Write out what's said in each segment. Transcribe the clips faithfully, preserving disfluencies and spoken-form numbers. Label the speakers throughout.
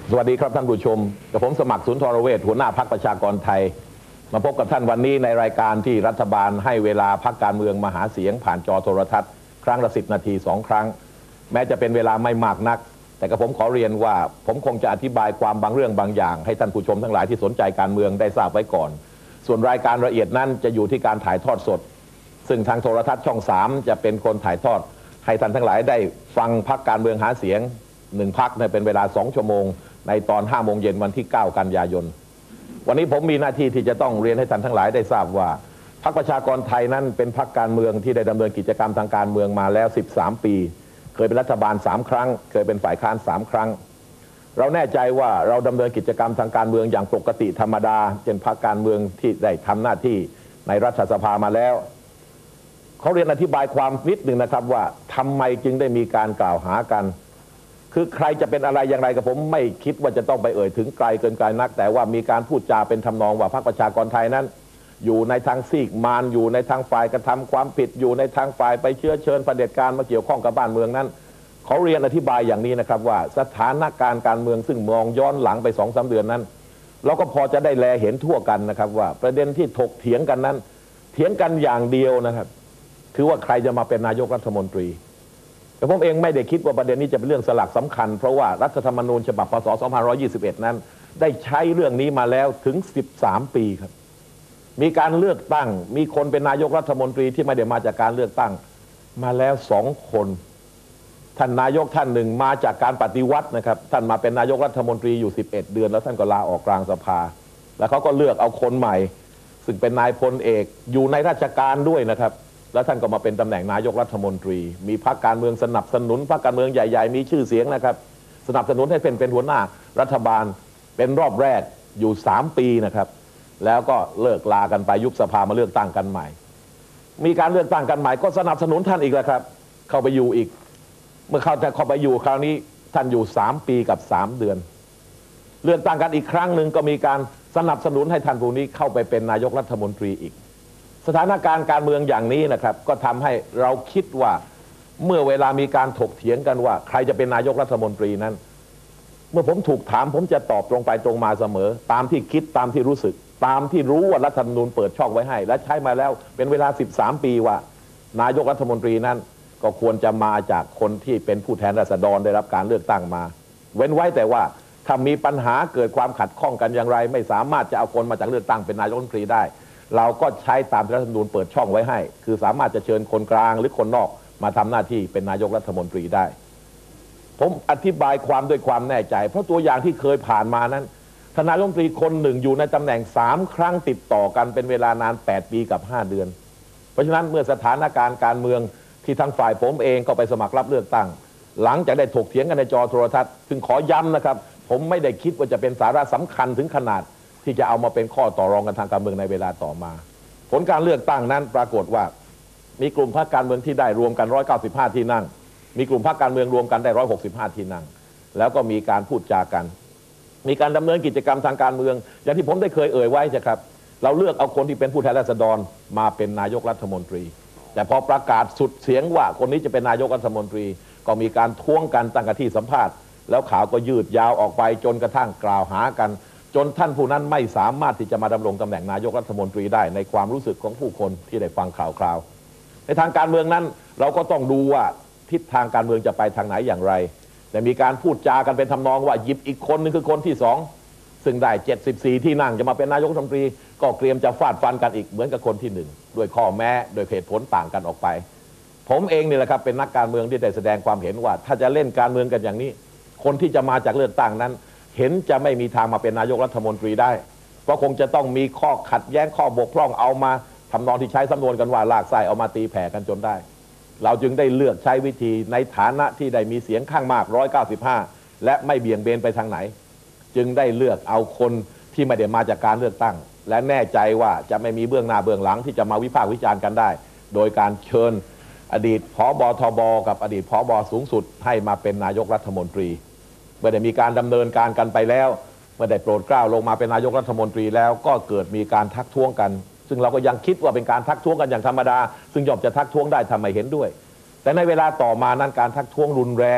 Speaker 1: สวัสดีครับท่านผู้ชมกับผมสมัครสุนทรเวชหัวหน้าพรรคประชากรไทยมาพบกับท่านวันนี้ในรายการที่รัฐบาลให้เวลาพรรคการเมืองมาหาเสียงผ่านจอโทรทัศน์ครั้งละสิบนาทีสองครั้งแม้จะเป็นเวลาไม่มากนักแต่กับผมขอเรียนว่าผมคงจะอธิบายความบางเรื่องบางอย่างให้ท่านผู้ชมทั้งหลายที่สนใจการเมืองได้ทราบไว้ก่อนส่วนรายการละเอียดนั้นจะอยู่ที่การถ่ายทอดสดซึ่งทางโทรทัศน์ช่องสามจะเป็นคนถ่ายทอดให้ท่านทั้งหลายได้ฟังพรรคการเมืองหาเสียงหนึ่งพรรคเป็นเวลาสองชั่วโมงในตอนห้าโมงเย็นวันที่เก้ากันยายนวันนี้ผมมีหน้าที่ที่จะต้องเรียนให้ท่านทั้งหลายได้ทราบว่าพรรคประชากรไทยนั้นเป็นพรรคการเมืองที่ได้ดำเนินกิจกรรมทางการเมืองมาแล้วสิบสามปีเคยเป็นรัฐบาลสามครั้งเคยเป็นฝ่ายค้านสามครั้งเราแน่ใจว่าเราดำเนินกิจกรรมทางการเมืองอย่างปกติธรรมดาเป็นพรรคการเมืองที่ได้ทำหน้าที่ในรัฐสภามาแล้วเขาเรียนอธิบายความนิดหนึ่งนะครับว่าทำไมจึงได้มีการกล่าวหากันคือใครจะเป็นอะไรอย่างไรกับผมไม่คิดว่าจะต้องไปเอ่ยถึงไกลเกินไกลนักแต่ว่ามีการพูดจาเป็นทำนองว่าพรรคประชากรไทยนั้นอยู่ในทางซีกมารอยู่ในทางฝ่ายกระทำความผิดอยู่ในทางฝ่ายไปเชื้อเชิญเผด็จการมาเกี่ยวข้องกับบ้านเมืองนั้นเขาเรียนอธิบายอย่างนี้นะครับว่าสถานการณ์การเมืองซึ่งมองย้อนหลังไปสองสามเดือนนั้นเราก็พอจะได้แลเห็นทั่วกันนะครับว่าประเด็นที่ถกเถียงกันนั้นเถียงกันอย่างเดียวนะครับคือว่าใครจะมาเป็นนายกรัฐมนตรีแต่ผมเองไม่ได้คิดว่าประเด็นนี้จะเป็นเรื่องสลักสำคัญเพราะว่ารัฐธรรมนูญฉบับพศสองพันห้าร้อยยี่สิบเอ็ดนั้นได้ใช้เรื่องนี้มาแล้วถึงสิบสามปีครับมีการเลือกตั้งมีคนเป็นนายกรัฐมนตรีที่ไม่ได้มาจากการเลือกตั้งมาแล้วสองคนท่านนายกท่านหนึ่งมาจากการปฏิวัตินะครับท่านมาเป็นนายกรัฐมนตรีอยู่สิบเอ็ดเดือนแล้วท่านก็ลาออกกลางสภาแล้วเขาก็เลือกเอาคนใหม่ซึ่งเป็นนายพลเอกอยู่ในราชการด้วยนะครับแล้วท่านก็มาเป็นตำแหน่งนายกรัฐมนตรีมีพรรคการเมืองสนับสนุนพรรคการเมืองใหญ่ๆมีชื่อเสียงนะครับสนับสนุนให้เป็นเป็นหัวหน้ารัฐบาลเป็นรอบแรกอยู่สามปีนะครับแล้วก็เลิกลากันไปยุบสภามาเลือกตั้งกันใหม่มีการเลือกตั้งกันใหม่ก็สนับสนุนท่านอีกแล้วครับเข้าไปอยู่อีกเมื่อเข้าจะเข้าไปอยู่คราวนี้ท่านอยู่สามปีกับสามเดือนเลือกตั้งกันอีกครั้งหนึ่งก็มีการสนับสนุนให้ท่านผู้นี้เข้าไปเป็นนายกรัฐมนตรีอีกสถานการณ์การเมืองอย่างนี้นะครับก็ทำให้เราคิดว่าเมื่อเวลามีการถกเถียงกันว่าใครจะเป็นนายกรัฐมนตรีนั้นเมื่อผมถูกถามผมจะตอบตรงไปตรงมาเสมอตามที่คิดตามที่รู้สึกตามที่รู้ว่ารัฐธรรมนูญเปิดช่องไว้ให้และใช้มาแล้วเป็นเวลาสิบสามปีว่านายกรัฐมนตรีนั้นก็ควรจะมาจากคนที่เป็นผู้แทนราษฎรได้รับการเลือกตั้งมาเว้นไว้แต่ว่าถ้ามีปัญหาเกิดความขัดข้องกันอย่างไรไม่สามารถจะเอาคนมาจากเลือกตั้งเป็นนายกรัฐมนตรีได้เราก็ใช้ตามรัฐธรรมนูญเปิดช่องไว้ให้คือสามารถจะเชิญคนกลางหรือคนนอกมาทำหน้าที่เป็นนายกรัฐมนตรีได้ผมอธิบายความด้วยความแน่ใจเพราะตัวอย่างที่เคยผ่านมานั้นทนายรัฐมนตรีคนหนึ่งอยู่ในตำแหน่งสามครั้งติดต่อกันเป็นเวลานานแปดปีกับห้าเดือนเพราะฉะนั้นเมื่อสถานการณ์การเมืองที่ทางฝ่ายผมเองก็ไปสมัครรับเลือกตั้งหลังจากได้ถกเถียงกันในจอโทรทัศน์ซึ่งขอย้ำนะครับผมไม่ได้คิดว่าจะเป็นสาระสำคัญถึงขนาดที่จะเอามาเป็นข้อต่อรองกันทางการเมืองในเวลาต่อมาผลการเลือกตั้งนั้นปรากฏว่ามีกลุ่มพรรคการเมืองที่ได้รวมกันหนึ่งร้อยเก้าสิบห้าที่นั่งมีกลุ่มพรรคการเมืองรวมกันได้หนึ่งร้อยหกสิบห้าที่นั่งแล้วก็มีการพูดจากันมีการดำเนินกิจกรรมทางการเมืองอย่างที่ผมได้เคยเอ่ยไว้ใช่ครับเราเลือกเอาคนที่เป็นผู้แทนราษฎรมาเป็นนายกรัฐมนตรีแต่พอประกาศสุดเสียงว่าคนนี้จะเป็นนายกรัฐมนตรีก็มีการท้วงกันตั้งแต่ที่สัมภาษณ์แล้วข่าวก็ยืดยาวออกไปจนกระทั่งกล่าวหากันจนท่านผู้นั้นไม่สามารถที่จะมาดำรงตำแหน่งนายกรัฐมนตรีได้ในความรู้สึกของผู้คนที่ได้ฟังข่าวคราวในทางการเมืองนั้นเราก็ต้องดูว่าทิศทางการเมืองจะไปทางไหนอย่างไรแต่มีการพูดจากันเป็นทำนองว่าหยิบอีกคนนึงคือคนที่สองซึ่งได้เจ็ดสิบสี่ที่นั่งจะมาเป็นนายกรัฐมนตรีก็เตรียมจะฟาดฟันกันอีกเหมือนกับคนที่หนึ่งด้วยข้อแม้โดยเหตุผลต่างกันออกไปผมเองนี่แหละครับเป็นนักการเมืองที่ได้แสดงความเห็นว่าถ้าจะเล่นการเมืองกันอย่างนี้คนที่จะมาจากเลือกตั้งนั้นเห็นจะไม่มีทางมาเป็นนายกรัฐมนตรีได้เพราะคงจะต้องมีข้อขัดแย้งข้อบกพร่องเอามาทำนองที่ใช้สำนวนกันว่าลากไส้เอามาตีแผ่กันจนได้เราจึงได้เลือกใช้วิธีในฐานะที่ได้มีเสียงข้างมากหนึ่งร้อยเก้าสิบห้าและไม่เบี่ยงเบนไปทางไหนจึงได้เลือกเอาคนที่ไม่ได้มาจากการเลือกตั้งและแน่ใจว่าจะไม่มีเบื้องหน้าเบื้องหลังที่จะมาวิพากษ์วิจารณ์กันได้โดยการเชิญอดีตผบ.ทบ.กับอดีตผบ.สูงสุดให้มาเป็นนายกรัฐมนตรีเมื่อได้มีการดำเนินการกันไปแล้วเมื่อได้โปรดเกล้าลงมาเป็นนายกรัฐมนตรีแล้วก็เกิดมีการทักท้วงกันซึ่งเราก็ยังคิดว่าเป็นการทักท้วงกันอย่างธรรมดาซึ่งย่อมจะทักท้วงได้ทำไมเห็นด้วยแต่ในเวลาต่อมานั้นการทักท้วงรุนแรง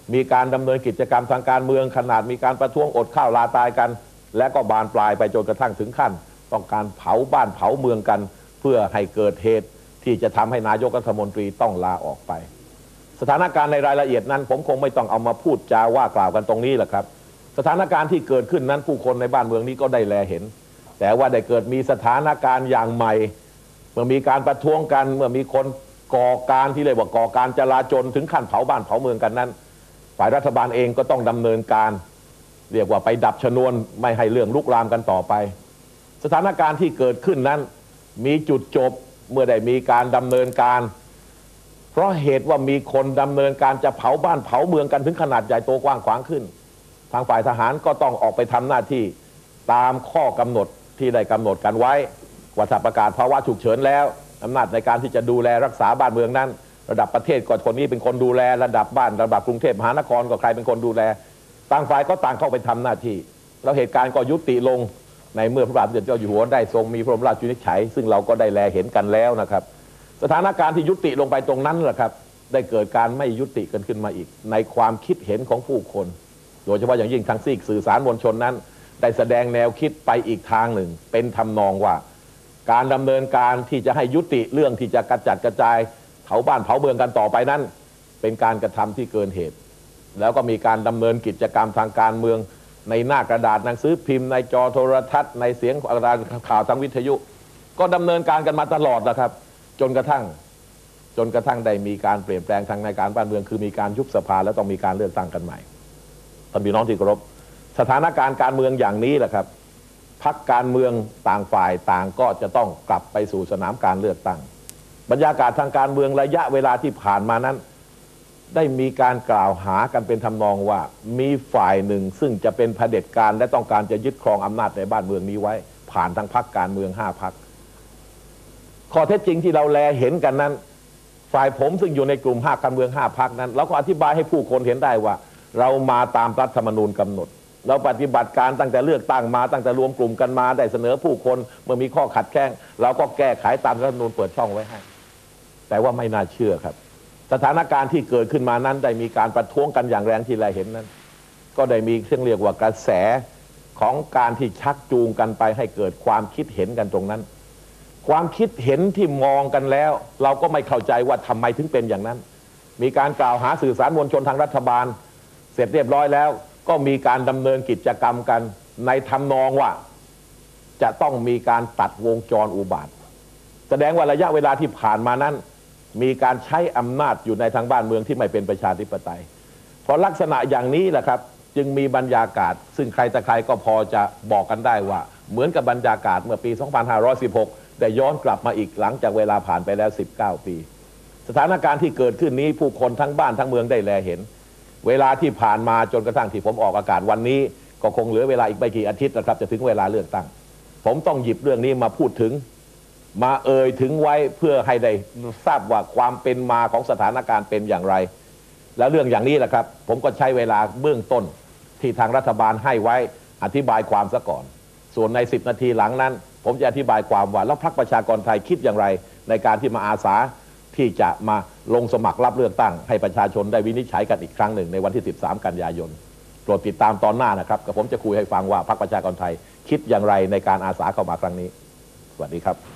Speaker 1: มีการดำเนินกิจกรรมทางการเมืองขนาดมีการประท้วงอดข้าวลาตายกันและก็บานปลายไปจนกระทั่งถึงขั้นต้องการเผาบ้านเผาเมืองกันเพื่อให้เกิดเหตุที่จะทำให้นายกรัฐมนตรีต้องลาออกไปสถานการณ์ในรายละเอียดนั้นผมคงไม่ต้องเอามาพูดจาว่ากล่าวกันตรงนี้แหละครับสถานการณ์ที่เกิดขึ้นนั้นผู้คนในบ้านเมืองนี้ก็ได้แลเห็นแต่ว่าได้เกิดมีสถานการณ์อย่างใหม่เมื่อมีการประท้วงกันเมื่อมีคนก่อการที่เรียกว่าก่อการจลาจลถึงขั้นเผาบ้านเผาเมืองกันนั้นฝ่ายรัฐบาลเองก็ต้องดำเนินการเรียกว่าไปดับชนวนไม่ให้เรื่องลุกลามกันต่อไปสถานการณ์ที่เกิดขึ้นนั้นมีจุดจบเมื่อได้มีการดำเนินการเพราะเหตุว่ามีคนดำเนินการจะเผาบ้านเผาเมืองกันถึงขนาดใหญ่โตกว้างขวางขึ้นทางฝ่ายทหารก็ต้องออกไปทำหน้าที่ตามข้อกำหนดที่ได้กำหนดกันไว้ว่าถ้าประกาศภาวะฉุกเฉินแล้วอำนาจในการที่จะดูแลรักษาบ้านเมืองนั้นระดับประเทศก็คนนี้เป็นคนดูแลระดับบ้านระดับกรุงเทพมหานครก็ใครเป็นคนดูแลต่างฝ่ายก็ต่างเข้าไปทำหน้าที่แล้วเหตุการณ์ก็ยุติลงในเมื่อพระบาทสมเด็จเจ้าอยู่หัวได้ทรงมีพระบรมราชวินิจฉัยซึ่งเราก็ได้แลเห็นกันแล้วนะครับสถานการณ์ที่ยุติลงไปตรงนั้นแหละครับได้เกิดการไม่ยุติกันขึ้นมาอีกในความคิดเห็นของผู้คนโดยเฉพาะอย่างยิ่งทางซีกสื่อสารมวลชนนั้นได้แสดงแนวคิดไปอีกทางหนึ่งเป็นทำนองว่าการดำเนินการที่จะให้ยุติเรื่องที่จะกระจัดกระจายเผาบ้านเผาเมืองกันต่อไปนั้นเป็นการกระทำที่เกินเหตุแล้วก็มีการดำเนินกิจกรรมทางการเมืองในหน้ากระดาษหนังสือพิมพ์ในจอโทรทัศน์ในเสียงข่าวทางวิทยุก็ดำเนินการกันมาตลอดนะครับจนกระทั่งจนกระทั่งได้มีการเปลี่ยนแปลงทางในการบ้านเมืองคือมีการยุบสภาแล้วต้องมีการเลือกตั้งกันใหม่ท่านพี่น้องที่เคารพสถานการณ์การเมืองอย่างนี้แหละครับพรรคการเมืองต่างฝ่ายต่างก็จะต้องกลับไปสู่สนามการเลือกตั้งบรรยากาศทางการเมืองระยะเวลาที่ผ่านมานั้นได้มีการกล่าวหากันเป็นทำนองว่ามีฝ่ายหนึ่งซึ่งจะเป็นเผด็จการและต้องการจะยึดครองอำนาจในบ้านเมืองนี้ไว้ผ่านทางพรรคการเมืองห้าพรรคข้อเท็จจริงที่เราแลเห็นกันนั้นฝ่ายผมซึ่งอยู่ในกลุ่มห้าการเมืองห้าพรรคนั้นเราก็อธิบายให้ผู้คนเห็นได้ว่าเรามาตามรัฐธรรมนูญกำหนดเราปฏิบัติการตั้งแต่เลือกตั้งมาตั้งแต่รวมกลุ่มกันมาได้เสนอผู้คนเมื่อมีข้อขัดแย้งเราก็แก้ไขตามรัฐธรรมนูญเปิดช่องไว้ให้แต่ว่าไม่น่าเชื่อครับสถานการณ์ที่เกิดขึ้นมานั้นได้มีการประท้วงกันอย่างแรงที่เราเห็นนั้นก็ได้มีเรื่องเรียกว่ากระแสของการที่ชักจูงกันไปให้เกิดความคิดเห็นกันตรงนั้นความคิดเห็นที่มองกันแล้วเราก็ไม่เข้าใจว่าทำไมถึงเป็นอย่างนั้นมีการกล่าวหาสื่อสารมวลชนทางรัฐบาลเสร็จเรียบร้อยแล้วก็มีการดำเนินกิจกรรมกันในทำนองว่าจะต้องมีการตัดวงจรอุบาทแสดงว่าระยะเวลาที่ผ่านมานั้นมีการใช้อำนาจอยู่ในทางบ้านเมืองที่ไม่เป็นประชาธิปไตยเพราะลักษณะอย่างนี้แหละครับจึงมีบรรยากาศซึ่งใครแต่ใครก็พอจะบอกกันได้ว่าเหมือนกับบรรยากาศเมื่อปี สองพันห้าร้อยสิบหก ได้ย้อนกลับมาอีกหลังจากเวลาผ่านไปแล้วสิบเก้าปีสถานการณ์ที่เกิดขึ้นนี้ผู้คนทั้งบ้านทั้งเมืองได้แลเห็นเวลาที่ผ่านมาจนกระทั่งที่ผมออกอากาศวันนี้ก็คงเหลือเวลาอีกไม่กี่อาทิตย์นะครับจะถึงเวลาเลือกตั้งผมต้องหยิบเรื่องนี้มาพูดถึงมาเอ่ยถึงไว้เพื่อให้ได้ทราบว่าความเป็นมาของสถานการณ์เป็นอย่างไรแล้วเรื่องอย่างนี้แหละครับผมก็ใช้เวลาเบื้องต้นที่ทางรัฐบาลให้ไว้อธิบายความซะก่อนส่วนในสิบนาทีหลังนั้นผมจะอธิบายความว่าแล้วพรรคประชากรไทยคิดอย่างไรในการที่มาอาสาที่จะมาลงสมัครรับเลือกตั้งให้ประชาชนได้วินิจฉัยกันอีกครั้งหนึ่งในวันที่สิบสามกันยายนโปรดติดตามตอนหน้านะครับกับผมจะคุยให้ฟังว่าพรรคประชากรไทยคิดอย่างไรในการอาสาเข้ามาครั้งนี้สวัสดีครับ